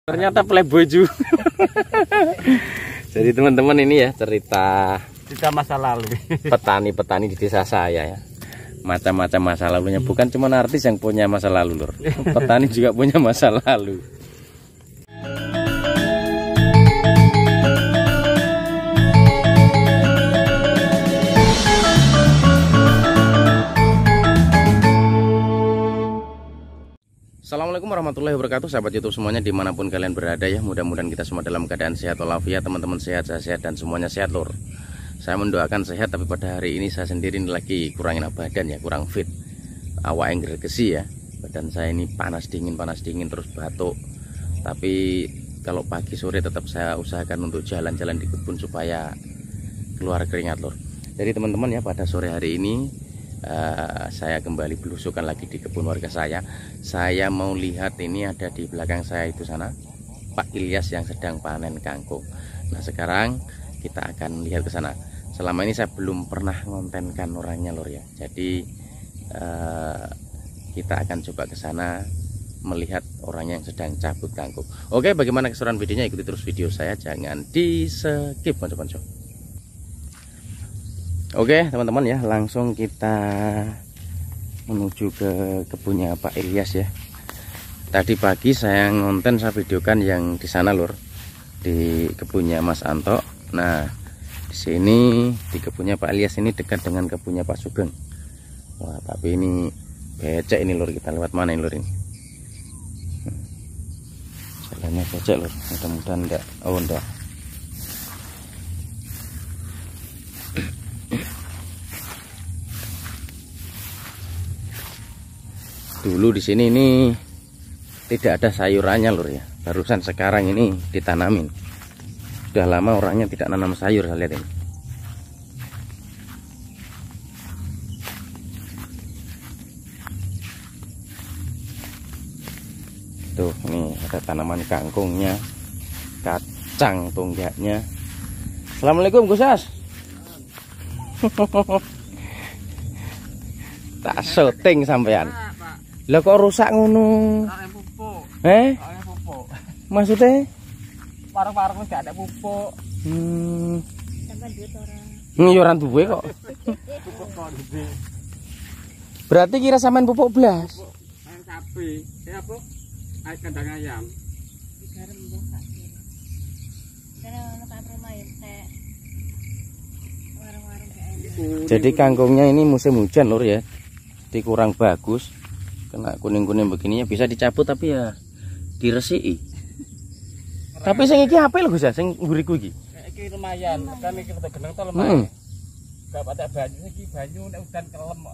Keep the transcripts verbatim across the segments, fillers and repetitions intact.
Ternyata playboy juga. Jadi teman-teman ini ya cerita cerita masa lalu petani-petani di desa saya ya. Macam-macam masa lalunya, bukan cuma artis yang punya masa lalu, Lur. Petani juga punya masa lalu. Assalamualaikum warahmatullahi wabarakatuh, sahabat YouTube semuanya dimanapun kalian berada ya. Mudah-mudahan kita semua dalam keadaan sehat walafiat, teman-teman sehat, saya sehat dan semuanya sehat, Lur. Saya mendoakan sehat, tapi pada hari ini saya sendiri ini lagi kurangin badan ya, kurang fit. Awak yang gregesi ya, badan saya ini panas dingin, panas dingin terus batuk. Tapi kalau pagi sore tetap saya usahakan untuk jalan-jalan di kebun supaya keluar keringat, Lur. Jadi teman-teman ya, pada sore hari ini Uh, saya kembali belusukan lagi di kebun warga saya. Saya mau lihat, ini ada di belakang saya itu sana Pak Ilyas yang sedang panen kangkung. Nah sekarang kita akan lihat ke sana. Selama ini saya belum pernah ngontenkan orangnya, Lur ya. Jadi uh, kita akan coba ke sana melihat orangnya yang sedang cabut kangkung. Oke, bagaimana keseruan videonya? Ikuti terus video saya, jangan di skip, ponco-ponco. Oke teman-teman ya, langsung kita menuju ke kebunnya Pak Ilyas ya. Tadi pagi saya ngonten, saya videokan yang di sana, Lur, di kebunnya Mas Anto. Nah di sini di kebunnya Pak Ilyas ini dekat dengan kebunnya Pak Sugeng. Wah tapi ini becek ini, Lur, kita lewat mana ini, Lur, ini jalannya becek, Lur. Mudah-mudahan enggak, oh enggak. Dulu di sini ini tidak ada sayurannya, Lur ya. Barusan sekarang ini ditanamin. Sudah lama orangnya tidak nanam sayur, saya lihat ini. Tuh, ini ada tanaman kangkungnya, kacang tunggaknya. Assalamualaikum Gusas. Tak syuting sampean. Lah kok rusak ngono? pupuk. Eh? Pupuk. Maksudnya? Warung-warung gak ada pupuk. Hmm. Sampai duit orang. Nyoran duwe kok. Pupuk kok gede. Berarti kira sampean pupuk blas. Pupuk ayam sapi. Eh apa? Ayam kandang ayam. Garam mbok tak kira. Karena ono kan main teh. Warung-warung gak enak. Jadi kangkungnya ini musim hujan, Lur ya. Jadi kurang bagus. Kena kuning-kuning begininya bisa dicabut tapi ya diresiki. Tapi sing iki apik lho Gus ya, sing mburiku iki. Iki lumayan, kan iki rada geneng to lumayan. Heeh. Gak pada banyu iki, banyu nek udan kelem kok.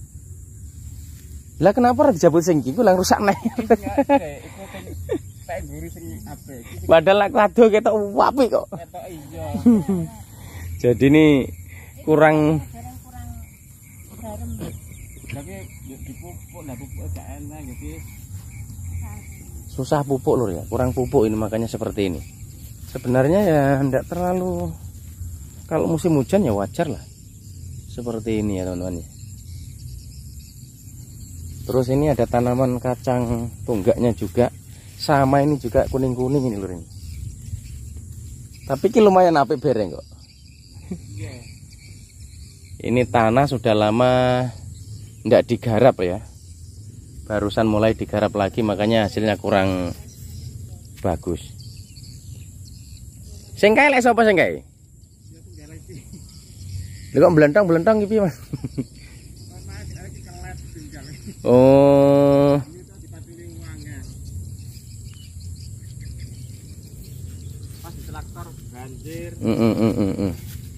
Lah kenapa ora dijabut sing iki, ku lang rusak neh. Iku sing tak nguri sing apik. Padahal lak rado ketok apik kok. Ketok iya. Jadi ini kurang Garam kurang garam. Tapi dipupuk, nah pupuk gak enak gitu. susah pupuk, Lur ya, kurang pupuk ini makanya seperti ini. Sebenarnya ya enggak terlalu, kalau musim hujan ya wajar lah seperti ini ya teman-teman ya. Terus ini ada tanaman kacang tunggaknya juga, sama ini juga kuning-kuning ini, Lur, ini. Tapi ki lumayan apik bereng kok. Ini tanah sudah lama enggak digarap ya. Barusan mulai digarap lagi makanya hasilnya kurang bagus. Sing kae lek sapa sing kae? Lha kok blentang-blentang iki, Mas? Oh. Pas di traktor banjir. Heeh heeh heeh.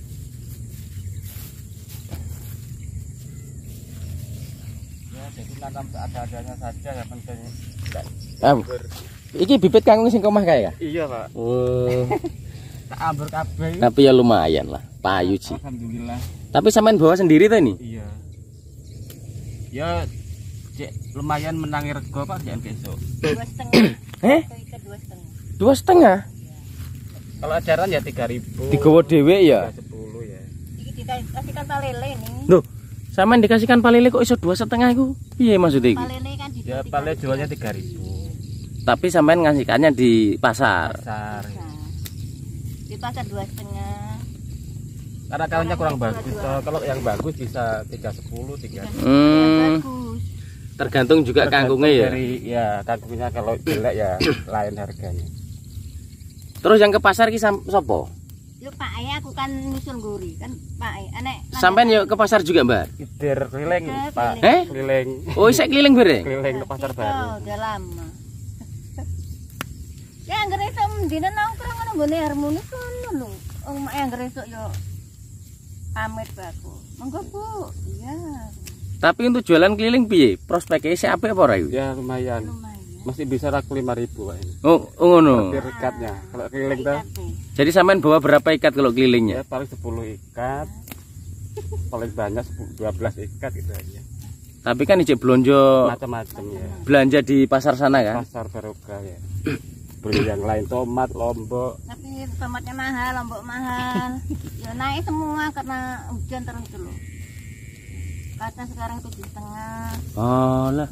Ada-adanya saja ya penting. Ah, iki bibit kangkung sing omah kae ya? Iya, Pak. Oh. Tak ambur kabeh. Tapi ya lumayan lah, payu sih. Alhamdulillah. Tapi sampean bawa sendiri tuh ini? Iya. Ya, cek lumayan menangi rego Pak jangan besok. Dua setengah. Eh? Itu dua setengah. Dua setengah? Kalau ajaran ya tiga ribu. Digowo dhewe ya? sepuluh ya. Iki dikasihkan palele nih. Loh, sampean dikasihkan palele kok iso dua setengah iku? Piye maksudnya iku? Palele kan di Ya paling jualnya tiga ribu. Tapi sampean ngasihkannya di pasar. Pasar. Nah, di pasar dua setengah. Karena kalungnya kurang bagus. Kalau yang bagus bisa tiga sepuluh, tiga. Hmm, Bagus. tergantung juga Tergantung kangkungnya ya. Dari ya kangkungnya kalau jelek ya lain harganya. Terus yang ke pasar ki sam- sopo? Yuk Pak Ayah aku kan nyusul guri kan Pak Ayah. Anek. Sampean yuk ke pasar juga, Mbak? Idir keliling, Idir Pak. keliling. Eh? Keliling. Oh, saya keliling bare. Keliling ke pasar baru. Oh, udah lama. Ya anggere esuk mendina nongkrong ngono nggone harmoni kono lho. Oh, mak anggere esuk yo pamit baku. Monggo Bu. Iya. Tapi untuk jualan keliling piye? Prospeknya sih apik apa ora iku? Ya lumayan. Lumayan. Masih bisa laku lima ribu Pak ini. Oh, oh ngono. Per ikatnya. Kalau keliling tuh Jadi sampean bawa berapa ikat kalau kelilingnya? ya paling sepuluh ikat. Paling banyak sepuluh, dua belas ikat gitu aja. Tapi kan ijek blonjo Macam-macam ya. belanja di pasar sana kan? Pasar Barokah ya. Beli yang lain tomat, lombok. Tapi tomatnya mahal, lombok mahal. Ya naik semua karena hujan terus dulu. Kacang sekarang tujuh setengah. Oh lah.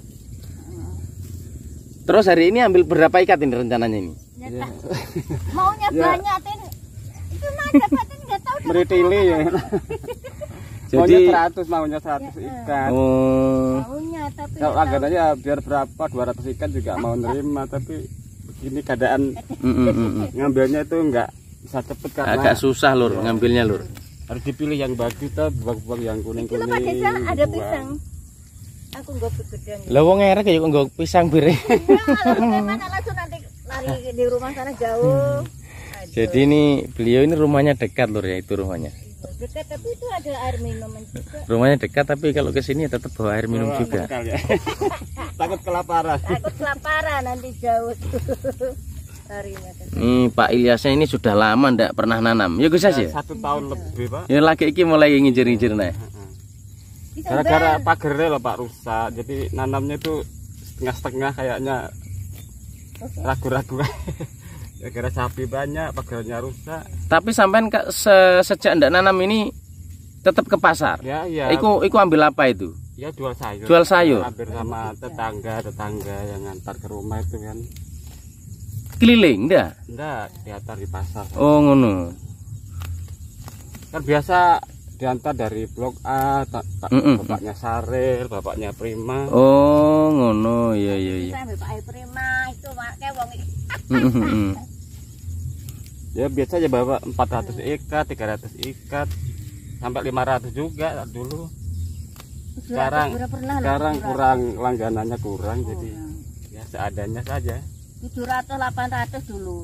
Terus hari ini ambil berapa ikat ini rencananya ini? Ya, maunya Ya. banyak tin. Itu mah dapatin nggak tahu. Meritili ya. Jadi Maunya seratus, maunya seratus Ya, ikat. oh, Maunya tapi Kalau nggak tahu. langganannya biar berapa dua ratus ikan juga mau nerima, tapi begini keadaan mm, mm, mm, mm. ngambilnya itu enggak bisa cepet karena agak susah lur ngambilnya lur. harus dipilih yang bagus tuh, buang-buang yang Itu kuning-kuning. Pak Desa ada dibuang. pisang. Aku nggak gedang. Lah wong erek ya kok nggo pisang bire. Mana langsung nanti lari di rumah sana jauh. Aduh. Jadi ini beliau ini rumahnya dekat lur ya, itu rumahnya. Dekat tapi itu ada air minum juga. Rumahnya dekat tapi kalau ke sini tetap bawa air minum Oh, juga. bekal ya. Takut kelaparan. Takut kelaparan nanti jauh. Harinya kan. Ini Pak Ilyasnya ini sudah lama ndak pernah nanam. Ya Gus Yas ya? Satu tahun lebih Pak. Ya lagi iki mulai nginjir-nginjir nih. Bisa Gara-gara Bang. pagernya loh Pak rusak, jadi nanamnya itu setengah-setengah kayaknya ragu-ragu. Ya gara sapi banyak, pagernya rusak. Tapi sampean ke, se, sejak ndak nanam ini tetap ke pasar. Ya iya. Iku iku ambil apa itu? Ya jual sayur. Jual sayur? Hampir sama tetangga-tetangga yang ngantar ke rumah itu kan. Keliling ndak? Enggak, diantar di pasar. Oh ngono. Kan biasa diantar dari blok A, ta- ta- Mm-mm. bapaknya Saril, bapaknya Prima. Oh ngono, iya iya iya. Bisa ambil Pak Ayu Prima itu makanya wong iki. Mm, mm, mm. Ya biasa aja bawa empat ratus ikat, tiga ratus ikat, sampai lima ratus juga dulu. Sekarang Udah pernah loh, sekarang tujuh ratus. kurang langganannya kurang, Oh, jadi ya. ya seadanya saja. tujuh ratus delapan ratus dulu.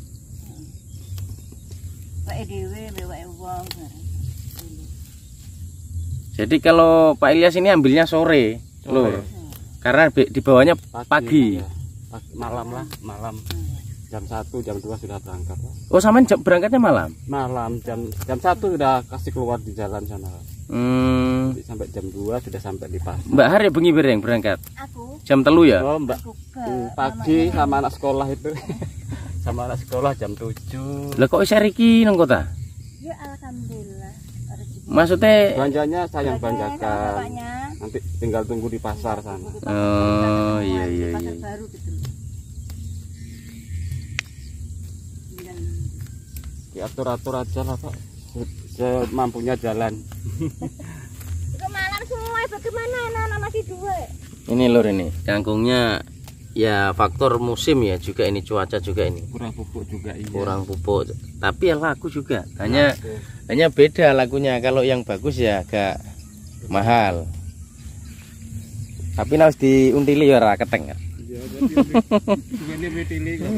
Pak E D W, B W E wong. Jadi kalau Pak Ilyas ini ambilnya sore, lur. Karena be- di bawahnya pagi. ya. Pagi, malam lah, malam. Jam satu, jam dua sudah berangkat. Pak. Oh, sampean jam berangkatnya malam. Malam jam jam satu sudah kasih keluar di jalan sana. Hmm. Jadi sampai jam dua sudah sampai di pasar. Mbak Har ya bengi bereng berangkat. Aku Jam telu ya? Oh, Mbak. buka. Hmm, pagi sama anak sekolah itu. Sama anak sekolah jam tujuh. Lah kok isih riki nang kota? Ya alhamdulillah. Rezeki. Maksudnya Belanjanya saya yang Sama belanjakan. bapaknya. Nanti tinggal tunggu di pasar sana. oh iya iya Pasar iya. baru gitu. Dan Diatur-atur aja lah Pak. Semampunya jalan. itu malam semua bagaimana anak-anak masih dua. Ini lur ini kangkungnya ya faktor musim ya juga ini cuaca juga ini. Kurang pupuk juga iya. Kurang pupuk. Tapi ya laku juga. Hanya hanya beda lakunya. Kalau yang bagus ya agak mahal. Tapi harus diuntili ya ora keteng. Iya, jadi ini betili kok.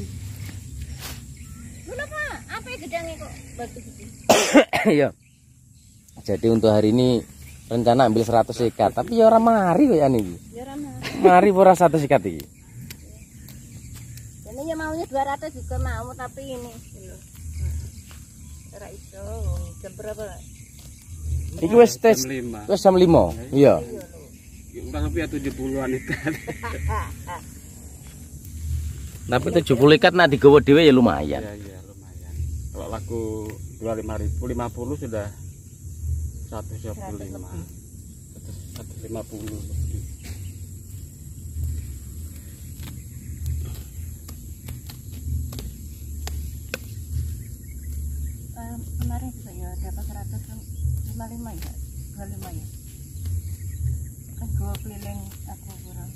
Lho Pak, apa yang gedangnya kok bagus gitu? Iya. Jadi untuk hari ini rencana ambil seratus ikat, tapi ya orang mari kok ya niki. Ya ramah. Mari ora seratus ikat iki. Ini ya maunya dua ratus juga mau tapi ini lho. Ora iso. Jam berapa? Iki wis tes Jam lima. wis jam lima. Iya. Kurang lebih tujuh puluhan ikat. Tapi tujuh puluh ikat nak digowo dhewe ya lumayan. Iya, iya, lumayan. Kalau laku dua puluh lima ribu, lima puluh sudah seratus dua puluh lima. seratus lima puluh lebih. berapa seratus lima puluh lima ya, dua puluh lima ya. Kan gua keliling aku kurang.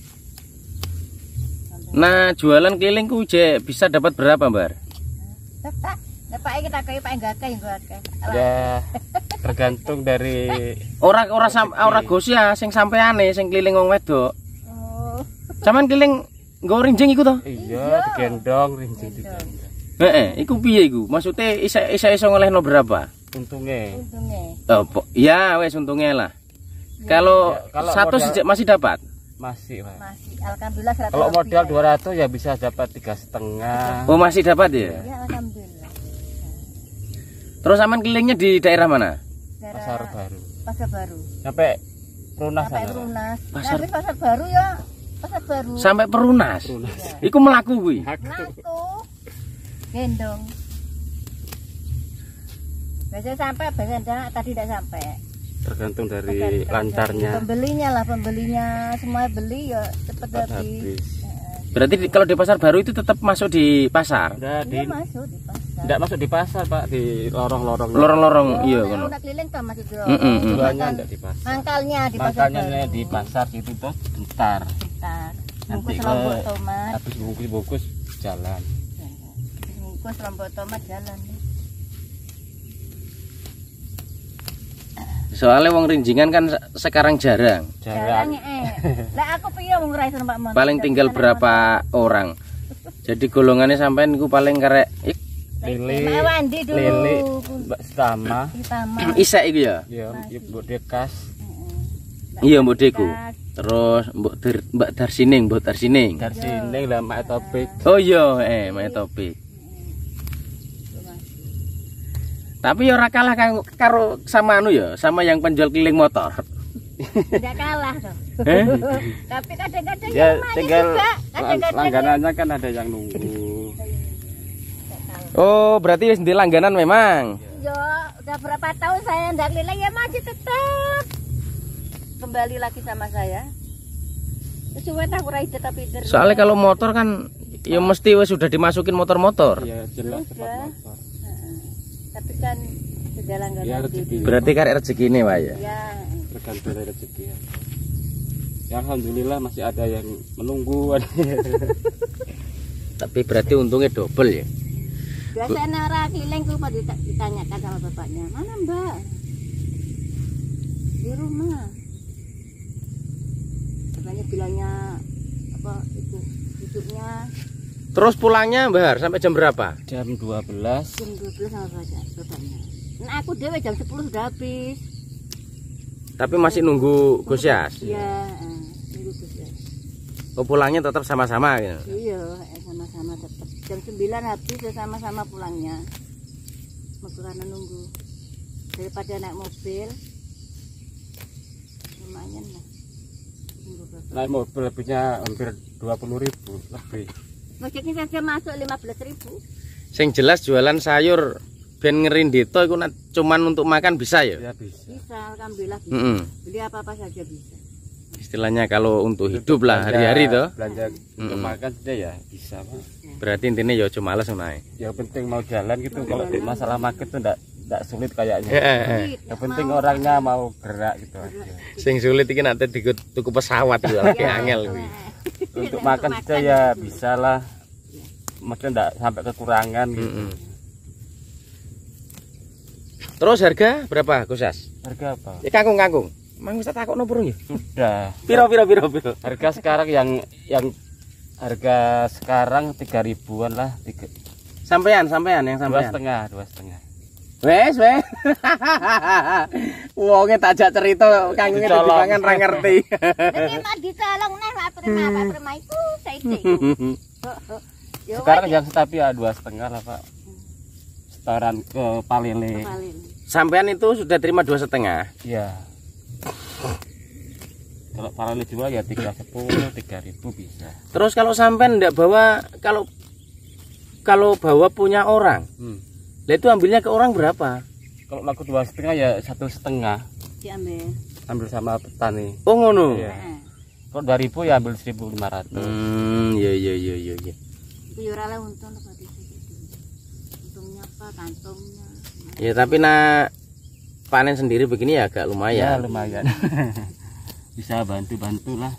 Nah, jualan keliling ku je bisa dapat berapa, Mbak? Dapat, dapat kita kayak Pak enggak kayak gua kayak. Ya tergantung dari Ora ora sam ora gos ya sing sampeane sing keliling wong wedok. Oh. Sampeyan keliling nggo rinjing iku to? iya digendong rinjing digendong. Heeh, iku piye iku? Maksudnya isa isa iso ngolehno berapa? Untungnya Untungnya. Oh, po- ya wes untungnya lah. Kalau Ya, kalau satu modal- sejak masih dapat. masih Pak. Masih alhamdulillah seratus. Kalau modal lebih, dua ratus ya bisa dapat tiga setengah. Oh, masih dapat ya? ya. Ya alhamdulillah. Terus aman kelilingnya di daerah mana? Daerah Pasar baru Pasar Baru. sampai Runas Sampai sana. Runas. Pasar- Nah, habis Pasar Baru ya. Pasar Baru. Sampai Perunas. Runas. Iku melaku kuwi. Laku. Gendong. Biasanya sampai, biasanya tadi tidak sampai. Tergantung dari Tergantung lancarnya. dari Pembelinya lah, pembelinya semua beli ya cepet Cepat habis. habis. Berarti di- kalau di pasar baru itu tetap masuk di pasar. Udah di Dia masuk di pasar. tidak masuk di pasar Pak, di lorong-lorong. Lorong-lorong Oh, iya nah, kono. udah keliling tuh masuk di Mm, mm, mm. Jualannya enggak di pasar. Mangkalnya di pasar Makanya baru. di pasar gitu tuh bentar. Bentar. Nanti Bungkus ke- lombok tomat. Habis bungkus-bungkus jalan. Bungkus lombok tomat jalan. Soalnya wong rinjingan kan se- sekarang jarang. Jalan. Jalan eh. Lah aku piye wong ngrais numpak motor. Paling tinggal berapa orang. Jadi golongannya sampean niku paling karek ik, Lili, Mak Wandi dulu. Lili, Mbak Stama, Ditama. isek iku ya. ya Ibu Dekas, Iya Mbok Deku. Terus Mbok Dar- Mbak Darsining, Mbok Darsining. Darsining lah Mak Topik. Oh iya, eh Mak Topik. Tapi ya ora kalah karo, karo sama anu ya, sama yang penjual keliling motor. Tidak kalah dong. Eh? Tapi kadang-kadang Ya yang manis tinggal juga. lang- Kadang-kadang langganannya kan ada yang nunggu. Oh, berarti wis di langganan memang. yo udah berapa tahun saya ndak keliling ya masih tetap kembali lagi sama saya. Sesuai tak kurai tetap pider. Soalnya kalau motor kan ya mesti wis sudah dimasukin motor-motor. Iya jelas Sudah. tempat motor. Tapi kan sejalan Ya, dengan rezeki. Berarti kan rezeki ini, Pak ya. Ya, Tergantung dari rezeki ya. Ya alhamdulillah masih ada yang menunggu. Tapi berarti untungnya double ya. biasanya orang keliling tuh pada dita- ditanyakan sama bapaknya, mana Mbak? Di rumah. Katanya bilangnya apa itu hidupnya Terus pulangnya Mbak sampai jam berapa? Jam dua belas. jam dua belas sama bapak- bapaknya. Nah aku dewe jam sepuluh sudah habis. Tapi masih nunggu Gus Yas. Iya, eh, nunggu Gus ya. Oh, pulangnya tetap sama-sama gitu. Iya, eh, sama-sama tetap. Jam sembilan habis ya sama-sama pulangnya. Mau karena nunggu. Daripada naik mobil. Lumayan lah. Nunggu bapak. Naik mobil lebihnya hampir dua puluh ribu lebih. Ojeknya saja masuk lima belas ribu. Sing jelas jualan sayur ben ngerindito iku nak- cuman untuk makan bisa ya. Ya bisa. Bisa, alhamdulillah bisa. Mm-mm. Beli apa-apa saja bisa. Istilahnya kalau untuk hidup lah hari-hari toh. Belanja untuk Mm-mm. makan saja ya bisa Pak. Berarti intinya ya cuma males naik. Yang penting mau jalan gitu. Kalau di masalah makan tuh enggak enggak sulit kayaknya. Sulit, Yang nggak penting mau. orangnya mau gerak gitu aja. Sing sulit iki nanti diku tuku pesawat gitu lagi angel kuwi. Untuk makan saja ya bisa lah. Maksudnya enggak sampai kekurangan gitu. Mm-mm. Terus harga berapa Gus Yas? Harga apa? Ya kangkung-kangkung. Mang wis tak takokno burung ya? Sudah. Piro piro piro piro. Harga sekarang yang yang harga sekarang tiga ribuan lah, tiga Sampean, sampean yang dua sampean. setengah, dua setengah. Wes, wes. Wonge tajak cerita kangkunge Dicolong. dipangan ra ngerti. Jadi mah dicolong nih Pak Prima, Pak Prima itu saiki. Yo, Sekarang yang stabil ya dua setengah lah Pak. Setoran ke Palele. paling. Sampean itu sudah terima dua setengah. Iya. Kalau Palele jual ya tiga sepuluh, tiga ribu bisa. Terus kalau sampean ndak bawa, kalau kalau bawa punya orang, Hmm. lah itu ambilnya ke orang berapa? Kalau laku dua setengah ya satu setengah, Diambil. ambil sama petani. Oh ngono. Iya. Heeh. Kalau dua ribu ya ambil seribu lima ratus. Hmm, iya iya iya iya iya. Itu yo ora untung apa itu. Untungnya apa kantongnya. Ya tapi nak panen sendiri begini ya agak Ya lumayan. lumayan. Bisa bantu-bantu lah.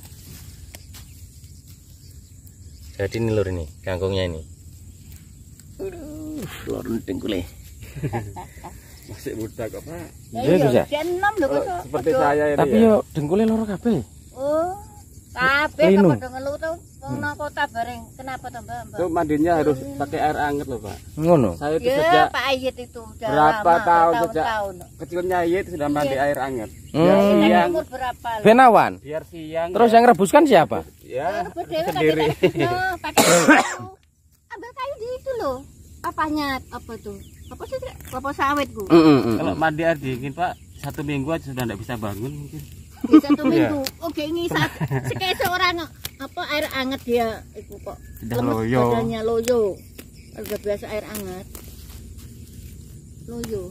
Jadi ini lur ini kangkungnya ini. Aduh, lor dengkule. Masih muda kok Pak. Ya Iya, bisa. iya, enam lho kok. Seperti saya ini. Tapi ya. yo dengkule loro kabeh. Oh, kabeh Linu. kok padha ngeluh tuh wong nang kota bareng. Kenapa tuh Mbak? Mbak? Itu mandinya harus pakai air anget loh Pak. Ngono. Saya itu Ya, sejak Pak Ayit itu udah berapa lama, tahun sejak bertahun-tahun. kecilnya Ayit sudah mandi Iya. air anget. Hmm. Biar Ini siang, umur berapa? lho? Benawan. biar siang. Terus ya, yang rebuskan siapa? ya Rebut dewe sendiri. kadang-kadang, no, pakai kayu. Ambil kayu di itu loh. Apanya? Apa tuh? Apa sih? Apa sawit ku? Mm, mm, mm. Kalau mandi air dingin Pak, satu minggu aja sudah tidak bisa bangun mungkin. Di satu Iya. minggu. Oke, ini saat sekesek orang apa air anget dia itu kok. Sudah Lemes loyo. badannya loyo. Udah biasa air anget. Loyo.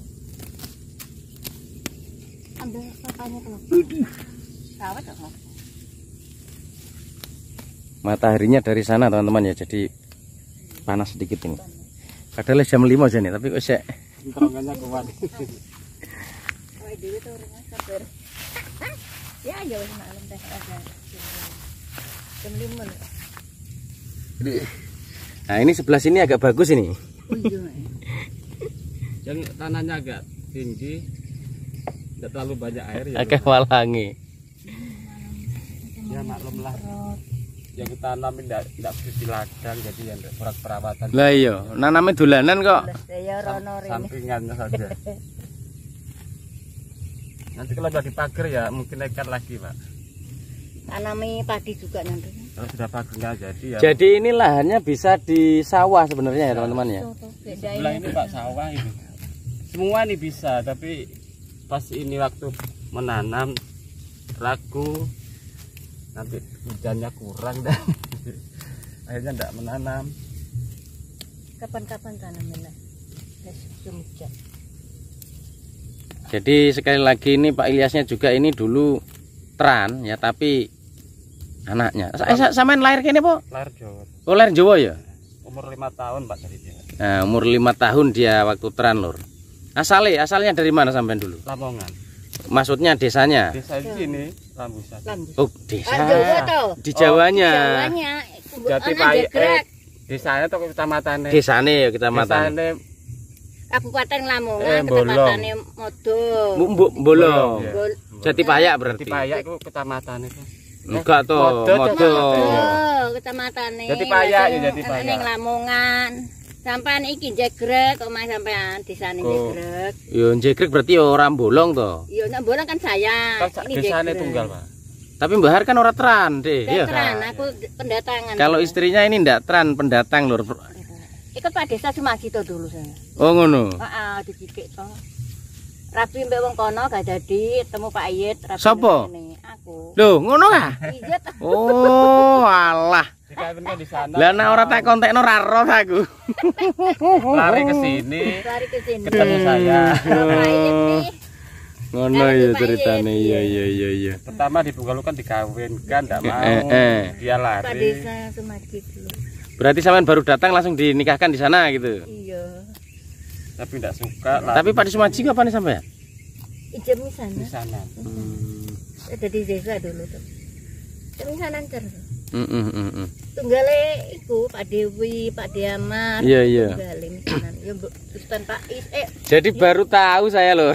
Ambil papanya tuh. Sawit apa? Mataharinya dari sana teman-teman ya, jadi panas sedikit ini. Padahal jam lima aja nih, tapi kok sek. Terowongannya kuat. Awake dhewe tuh orangnya sabar. Ya ya wis maklum teh ada. Jam lima lho. Nah ini sebelah sini agak bagus ini. Oh iya. Yang tanahnya agak tinggi, tidak terlalu banyak air ya. Agak walangi. Ya maklum lah. Yang kita tanam tidak tidak bisa di ladang, jadi yang kurang perawatan. Lah iya, naname dolanan kok. Ya rono rene. Sampingannya saja. Nanti kalau udah dipagar ya mungkin ikan lagi Pak. Tanami padi juga nanti. Kalau sudah pagarnya jadi ya. Jadi ini lahannya bisa di sawah sebenarnya ya teman-teman ya. Sebelah ini Pak sawah ini. Semua ini bisa, tapi pas ini waktu menanam ragu, nanti hujannya kurang dan akhirnya tidak menanam. Kapan-kapan tanamnya? Musim hujan. Jadi sekali lagi ini Pak Ilyasnya juga ini dulu teran ya, tapi anaknya. Eh, sampean lahir kene po? Lahir Jawa. Oh, lahir Jawa ya? Umur lima tahun Pak dari dia. Nah, umur lima tahun dia waktu teran lur. Asalnya, asalnya dari mana sampean dulu? Lamongan. Maksudnya desanya? Desa di sini Lambusan. Oh, desa. Ah, Jawa toh. Di Jawanya. Jawanya. Jati Ana Payek. Jegrek, Desanya tuh kecamatan. Desane ya kita matan. Desane Kabupaten Eh, Lamongan, Bolong. Kecamatan Modo. Mbok bolong. Iya. Bol- Jati Payak berarti. Jati Payak itu kecamatan itu. Enggak toh, Modo, Modo. Oh, Kecamatan Jati Payak ya, Jati Payak. Ning Lamongan. Sampean iki Jegrek, omah sampean desane Oh. Jegrek. Yo jegrek berarti ya orang bolong toh. Iya, nek bolong kan saya. Kan Ini desane Jegrek. tunggal Pak. Tapi Mbah Har kan orang teran deh. Iya. Veteran, aku pendatangan. Kalau istrinya ini ndak teran, pendatang lur. ikut Pak Desa Sumagi to dulu saya. Oh ngono. Heeh, dicicik to. Rapi mbek wong kono gak dadi temu Pak Ayit rapi. Sapa? ngene, Aku. Loh, ngono kah? Iya ta. Oh, alah. Dikawinkan di sana. Lah nek ora tak kontekno ra roh aku. Lari ke sini, Lari ke sini. ketemu saya. Oh, Pak Ayit nih. Ngono ya ceritane. Iya iya iya iya. Pertama di Bunggalu kan dikawinkan, tidak mau. Eh, eh. Dia Pak lari. Desa Sumagi dulu. Berarti sampean baru datang langsung dinikahkan di sana gitu. Iya. Tapi tidak suka. lari Tapi Pak Sumaji kapan nih sampean? Ijem di sana. di sana. Ada di desa dulu tuh. Ijem sana ntar. Mm, mm, mm, mm. Tunggale iku Pak Dewi, Pak Diamar. Iya, iya. Tunggale misanan. Ya Mbok Ustaz Pak Is eh Jadi baru tahu saya loh.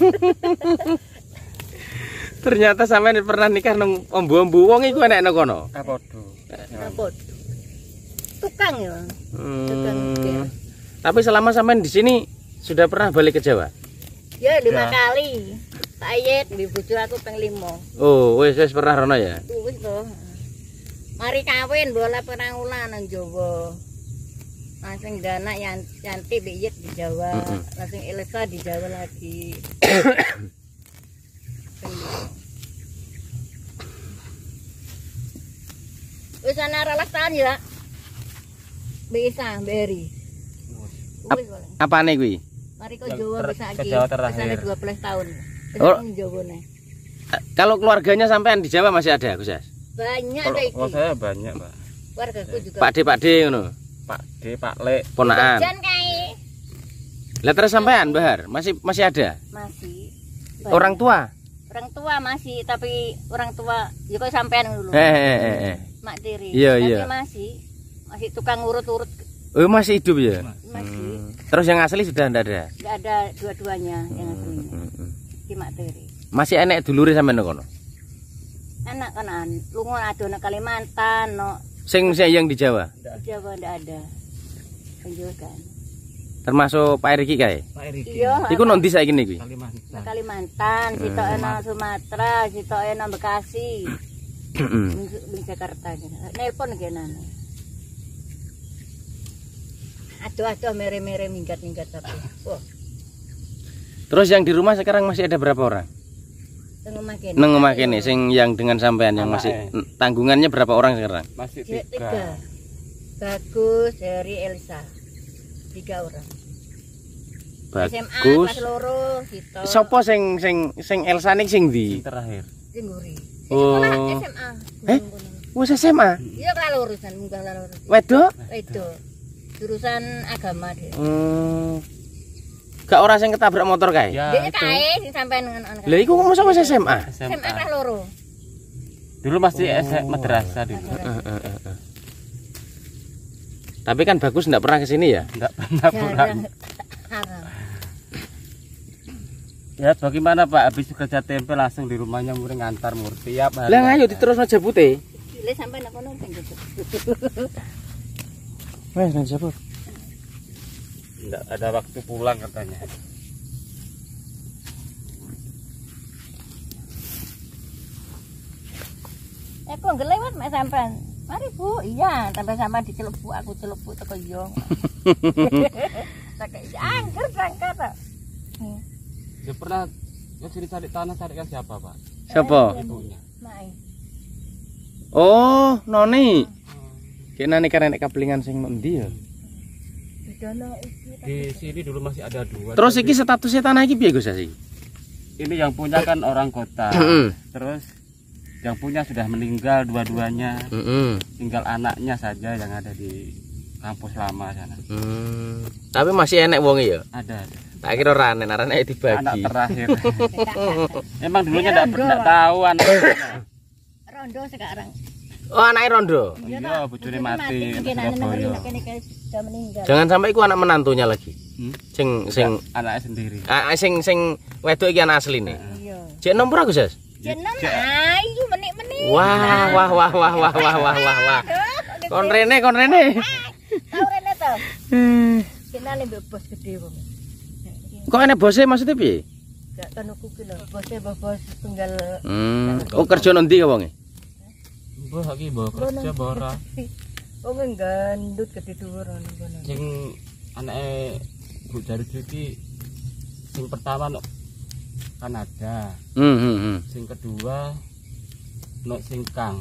Ternyata sampean pernah nikah nang ombu-ombu wong iku enek nang kono. Kapodo. apa? Tukang ya. Tukang Hmm. kir. Tapi selama sampean di sini sudah pernah balik ke Jawa? Ya lima Ya. kali. Pak Ayet di bojo aku peng limo. Oh, wis wis pernah rono ya. Wis to. Mari kawin bola perang ulan nang Jawa. Langsung dana yang cantik biyet di Jawa, Mm-mm. langsung Elsa di Jawa lagi. Wis ana ralas tahan ya. Bisa beri. Ap- Apane kuwi? Mari kok Yang Jawa ter- bisa ke lagi. Jawa terakhir. Bisa dua belas tahun. Oh. Bisa Jawa nih. Eh, Kalau keluarganya sampean di Jawa masih ada, Gus Yas? Banyak Kalau ada iki. kalau saya banyak Pak. Wargaku juga. Pak De, Pak De ngono. Pak D, Pak Le. Ponakan. Jan kae Lah terus sampean, Mbah Har, masih masih ada? masih. banyak. Orang tua. Orang tua masih, tapi orang tua ya kok sampean dulu. Eh, eh, eh, eh. Mak tiri. Iya, Tapi iya. masih masih tukang urut-urut Oh, masih hidup ya? masih. Hmm. Terus yang asli sudah enggak ada? Enggak ada dua-duanya yang aslinya. Hmm, hmm. Ki mak tiri. Masih enek dulure sampean kono? Anak kanan, lunga ada nang Kalimantan, no Sing sing yang di Jawa. Jawa ndak ada. Penjualan. Termasuk Pak Eriki kae. Pak Eriki. Iya. Iku nondi saiki niku? Kalimantan. Nang Kalimantan, sitoke nang Sumatera, sitoke nang Bekasi. Heeh. Di Jakarta gitu. Nelpon genan. Aduh-aduh mere-mere minggat-minggat tapi. Wah, Terus yang di rumah sekarang masih ada berapa orang? tengok makin. Neng omah kene sing yang dengan sampean yang masih Anake. tanggungannya berapa orang sekarang? Masih Tiga. tiga. Bagus, Heri, Elsa. Tiga orang. S M A Bagus. kelas loro gitu. Sopo sing sing sing Elsa ning sing ndi? Yang terakhir. Sing nguri. Oh. S M A. Eh? Wes S M A. Iya kelas lurusan munggah kelas loro. Wedok? Itu. Jurusan agama dia. Hmm. Gak ora sing ketabrak motor kae? Ya, Dia itu. kae sing sampean dengan anak. Lah iku kok mosok wis S M A? S M A kelas loro. Dulu masih S M A madrasah dulu. Heeh, heeh, heeh. Tapi kan bagus enggak pernah ke sini ya? Enggak pernah pulang. Jarang. Haram. Ya bagaimana Pak, habis kerja tempe langsung di rumahnya muring ngantar mur tiap hari. Lah ayo diterusno jabute. Gile sampai nak kono ping gitu. Wes nang jabut. Enggak ada waktu pulang katanya. Eh kok ngelewat mek sampean. Mari Bu, iya, sampai sampean dicelup Bu, aku celup Bu teko yo. Tak angker berangkat. Hmm. Dia pernah ya cari-cari tanah carikan siapa Pak? Siapa? Ibunya. Mai. Oh, Noni. Kena nek nek kabelingan sing ndi ya? Bidono iki. Di sini dulu masih ada dua. Terus Jadi, iki statusnya tanah iki piye Gus iki? ini yang punya kan orang kota. Heeh. Terus yang punya sudah meninggal dua-duanya. Heeh. Tinggal anaknya saja yang ada di kampus lama sana. Hmm. Tapi masih enek wonge ya. Ada. Tak kira ora enek, arane Anak dibagi. terakhir. Emang dulunya enggak pernah tahu anaknya. Rondo sekarang. Oh, anake rondo. Iya, bojone mati. Mungkin Surabaya. anak negeri kene kene sudah meninggal. Jangan sampai iku anak menantunya lagi. Hmm? Sing sing Anaknya sendiri. ah, sing sing wedok iki anak asline. Iya. Cek nomor aku, Gus. Jeneng ayu menik-menik. Wah, wah, wah, wah, wah, wah, wah, wah, wah. Kon rene, kon rene. Tahu rene to? Kenale mbek bos gede wong. Kok enek bose maksudnya piye? Gak kono kuwi lho, bose bos tunggal. Hmm. Oh, kerja nang ndi wonge? Mbah iki mbah kerja mbah ora. Wong gandut gede dhuwur ngono kono. Sing anake Bu Jari iki sing pertama no Kanada. Hmm, hmm, hmm. Sing kedua no Singkang.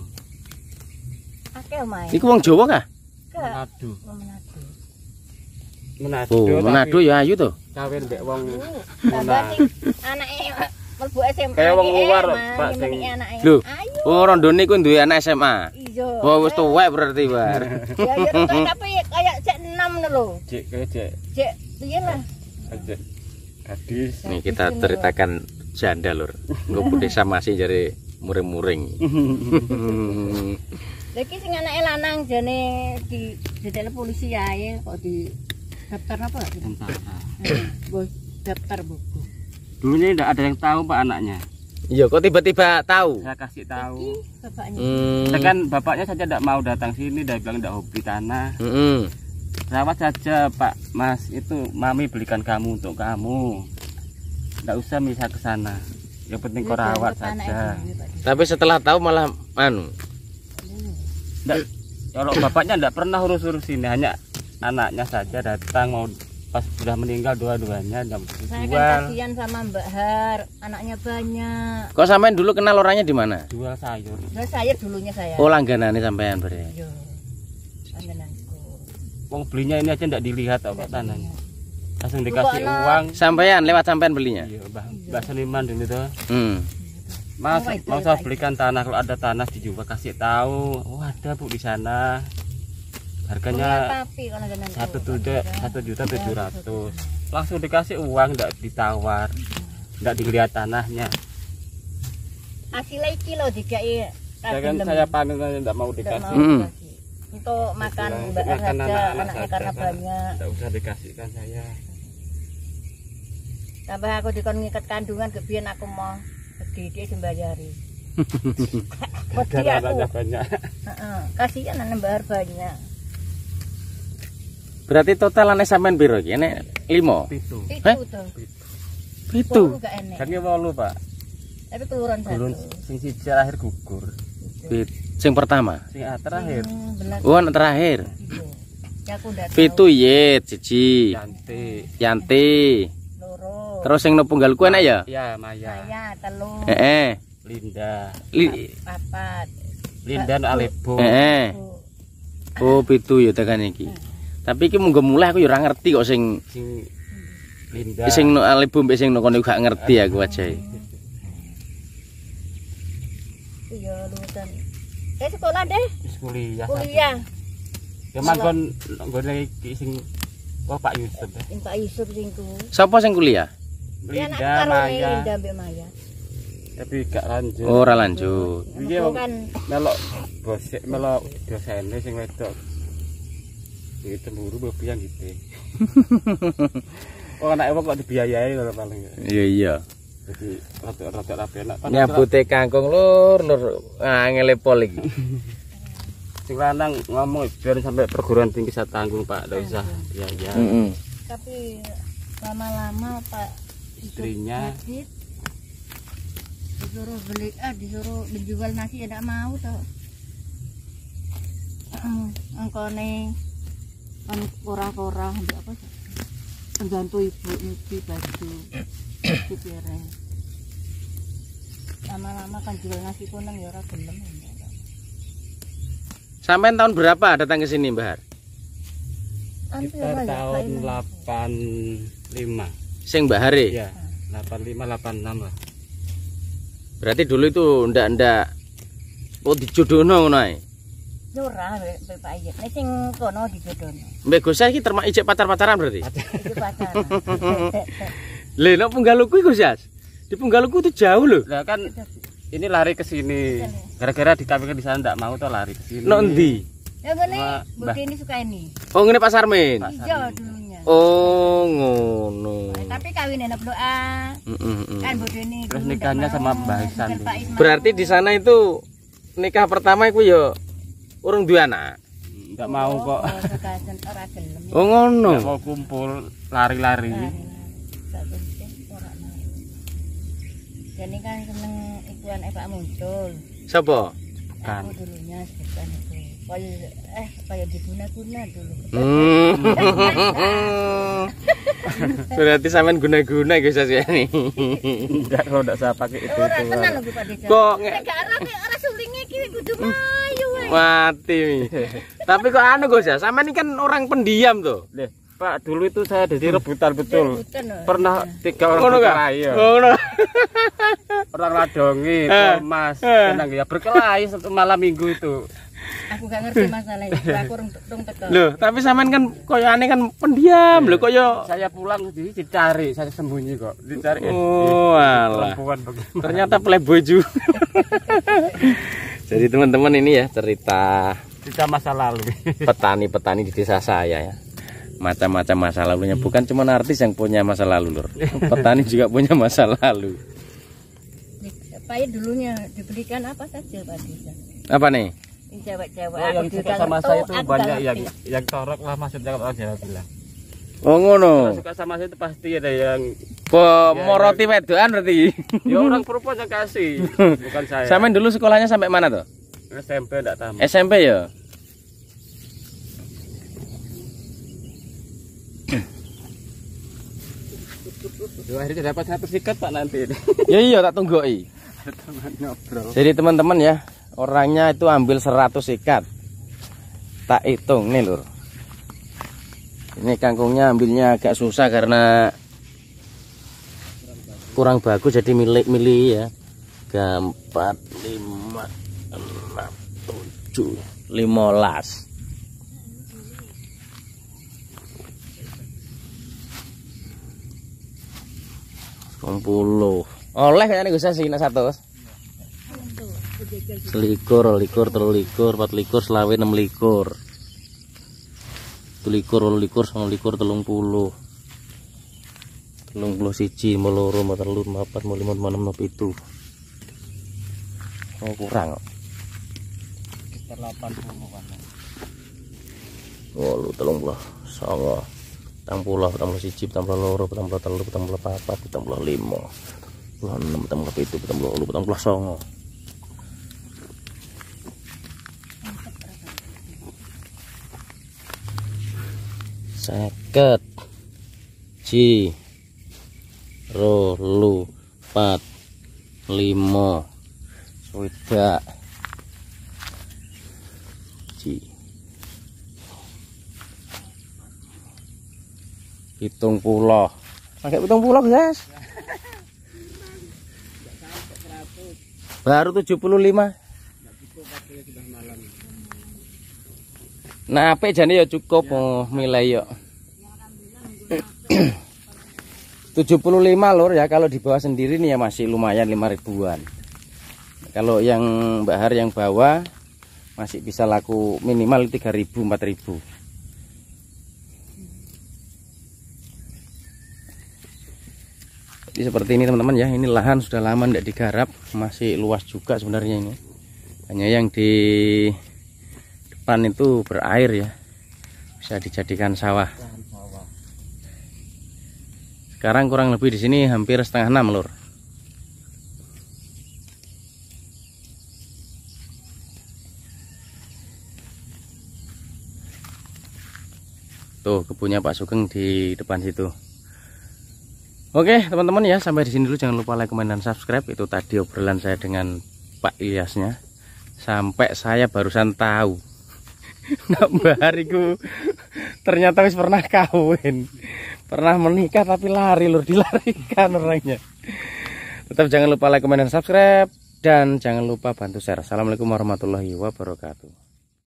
Akeh omahe. Iku wong Jawa kah? Gak. Manado. Manado. Manado. Oh, tapi Manado ya ayu to. kawin mbek wong Tambah sing anake mlebu S M A. Kayak wong ki, luar, eh, Pak, meniki sing- anake. Lho. Ayu. Oh, rondone iku duwe anak S M A. Iya. Oh, wis tuwek berarti, Bar. Ya ya tuwek, tapi kayak cek enam lho. Cek kayak cek Cek piye lah. cek gadis. Nih kita ceritakan janda lur. Nggo desa masih jare muring-muring. Lha iki sing anake lanang jane di didel polisi ae kok di daftar apa? Tentara. Bos daftar buku. Dulunya tidak ada yang tahu Pak anaknya. Iya, kok tiba-tiba tahu? Saya kasih tahu. Iki bapaknya. Hmm. Sedangkan bapaknya saja tidak mau datang sini, dia bilang tidak hobi tanah. Heeh. Rawat saja Pak Mas, itu mami belikan kamu untuk kamu. Tidak usah misah ke sana. Yang penting kau rawat saja. Tapi setelah tahu malah anu. Nggak, kalau bapaknya tidak pernah urus-urus ini, hanya anaknya saja datang mau pas sudah meninggal dua-duanya jam Saya kan jual kasihan sama Mbak Har, anaknya banyak. Kok sampean dulu kenal orangnya di mana? jual sayur. Nah, saya dulunya saya. Oh, langganane sampean berarti. Yo. Langgananku. Wong belinya ini aja tidak dilihat apa tanahnya. Langsung dikasih Pokoknya- uang. Sampean lewat sampean belinya. Iya, Mbah Mbah Seniman dulu tuh. Hmm. Mas, Oh, itu, mau saya itu. belikan tanah, kalau ada tanah dijual kasih tahu. Oh, ada Bu di sana. Harganya Tapi kalau langgananku. satu juta satu juta tujuh ratus. Langsung dikasih uang, tidak ditawar. nggak dilihat tanahnya. Hasilnya iki loh dikai. Saya kan saya panen aja nggak mau Nggak dikasih. mau Hmm. dikasih. Untuk makan Untuk mbak makan saja, anak-anak anaknya saja, karena Pak. banyak. Nggak usah dikasihkan saya. Tambah aku dikon ngiket kandungan kebiyen aku mau gede sembayari. Wedi Karena aku. anaknya banyak. Heeh, kasihan anak mbak banyak. Berarti totalannya sampean piro iki? Nek lima. Pitu. Itu Heh? tuh. Pitu. Bolu gak enek. Kan ki wolu, Pak. Tapi keluaran satu. Gulun sing siji akhir gugur. Pit- Sing pertama. Sing terakhir Hmm, bener. Oh, anak terakhir. Iya. Ya aku udah Pitu yit siji. Yanti. Yanti. loro. Terus sing no punggalku enak ya? Ya, Maya. Saya telu. Heeh. Linda. Li Papat. Linda no Alebo. heeh. Oh, pitu ya tekan iki. Tapi iki munggo mulai aku ya ora ngerti kok sing Sing Linda. sing no alibu mbek sing no kono gak ngerti aku aja. Iya lulusan. Eh sekolah deh. Wis kuliah. Kuliah. Ya manggon nggone iki sing oh Pak Yusuf. ya. Yang Pak Yusuf singku. Sapa sing kuliah? Ya anak Linda, karo Maya. Linda mbek Maya. Tapi gak lanjut. Oh, ora lanjut. Iya, Aku kan melok bosek melok dosene sing wedok. Iki cemburu mbok piye gitu. Oh anake wong kok dibiayai lho paling. Iya iya. Jadi rada-rada rapi enak. Nyambute kangkung lur lur angele pol iki. Sing lanang ngomong biar sampai perguruan tinggi saya tanggung Pak, ndak usah biaya. Heeh. tapi lama-lama Pak Istrinya Hadid disuruh beli ah disuruh dijual nasi ya tidak mau toh. Angkone kan orang-orang apa sih? Pembantu ibu nyuci baju di piring. Lama-lama kan jual nasi kuning ya ora gelem. Sampai tahun berapa datang ke sini, Mbak Har? sekitar tahun delapan lima. Sing Mbak Hari? Ya, delapan lima delapan enam lah. Berarti dulu itu ndak-ndak oh dijodohno ngono ae. Ora Pak Ayet. Nek sing kono dijodohno. Mbak Gosas iki termak ijek pacar-pacaran berarti? Iki pacaran. Lha nek Punggaluku iku Gosas. Di Punggaluku itu jauh loh. Lah kan ini lari ke sini. Gara-gara dikawinkan di sana enggak mau tuh lari ke sini. Nok ndi? Ya ngene, Wah, Bu Mbah. Deni suka ini. Oh ngene Pak Sarmin. Pak Hijau dulunya. Oh ngono. Tapi kawin enak doa. Heeh, heeh. Kan Bu Deni. Terus dulu nikahnya ndak sama mau. Mbah Ihsan Bukan Pak dulu. Ismail. Berarti di sana itu nikah pertama iku ya urung duwe anak. Enggak mau kok. Oh, kekasan ora gelem. Oh ngono. Enggak mau kumpul lari-lari. Jadi kan seneng ikuan eh Pak muncul. Sapa? Bukan. Aku dulunya bukan itu. Kayak eh kayak diguna-guna dulu. Hmm. Berarti sampean guna-guna Gosas ya nih. Enggak, kalau enggak saya pakai itu Ora itu. tenan lho Pak Desa. Kok nge- Nek gak arep ora sulinge iki kudu mayu wae. mati. Tapi kok anu Gosas, sampean ini kan orang pendiam tuh. Deh, Pak, dulu itu saya jadi rebutan betul. Rebutan, loh. Pernah tiga orang Ngono gak? berkelahi ya. Ngono. Orang ladongi, Eh. Mas, Eh. tenang ya berkelahi satu malam minggu itu. Aku gak ngerti masalah itu. Aku rung rung teko. Loh, tapi sampean kan koyo aneh kan pendiam lho koyo. Saya pulang di- dicari, saya sembunyi kok. Dicari. eh, Oh, eh, alah. perempuan bagaimana? Ternyata playboy juga. Jadi teman-teman ini ya cerita Kita masa lalu. petani-petani di desa saya ya. Macam-macam masa lalunya, bukan cuma artis yang punya masa lalu, Lur. Petani juga punya masa lalu. Pak dulunya dibelikan apa saja Pak Desa. Apa nih? Ini cewek-cewek Oh, aku yang juga suka sama ngerti, saya itu aku banyak gak yang ngerti. yang corok lah maksudnya kalau orang Jawa bilang. Oh ngono. Kalau suka sama saya itu pasti ada yang Po moroti wedokan berarti. ya orang perempuan yang kasih, bukan saya. Sampean dulu sekolahnya sampai mana tuh? S M P enggak tamat. S M P ya? Yo, akhirnya dapat satu sikat Pak nanti. Ya iya tak tungguin. Teman ngobrol. Jadi teman-teman ya, orangnya itu ambil seratus ikat. Tak hitung nih Lur. Ini kangkungnya ambilnya agak susah karena kurang bagus jadi milik-milik ya. Empat, lima, enam, tujuh, limolas. Rong puluh. Oleh kayaknya gue sih nak satu. Selikur, likur, telu likur, empat likur, selawe, enam likur. Tulikur, likur, sama likur, telung puluh. Telung puluh siji, meloro, telur, empat, lima, enam, itu. Oh kurang kok. Sekitar delapan puluh kan. Oh lu telung puluh, songo. Petang puluh, petang puluh siji, petang puluh loro, petang puluh telu, petang puluh papat, petang puluh lima, petang puluh enam, petang puluh pitu, petang puluh wolu, petang puluh songo. Seket, ji, ro, lu, pat, limo, swidak, ji, hitung pulau, pakai hitung pulau guys, baru tujuh puluh lima. Nah, apa jane ya cukup oh, milai yo. tujuh puluh lima lur ya, kalau di bawah sendiri nih ya masih lumayan lima ribuan. Kalau yang bahar yang bawah masih bisa laku minimal tiga ribu empat ribu. Jadi seperti ini teman-teman ya, ini lahan sudah lama tidak digarap, masih luas juga sebenarnya ini. Hanya yang di depan itu berair ya, bisa dijadikan sawah. Sekarang kurang lebih di sini hampir setengah enam lur. Tuh kebunnya Pak Sugeng di depan situ. Oke teman-teman ya, sampai di sini dulu. Jangan lupa like, comment, dan subscribe. Itu tadi obrolan saya dengan Pak Ilyasnya. Sampai saya barusan tahu nak bahariku ternyata wis pernah kawin, pernah menikah tapi lari lur, dilarikan orangnya. Tetap jangan lupa like, comment, dan subscribe, dan jangan lupa bantu share. Assalamualaikum warahmatullahi wabarakatuh.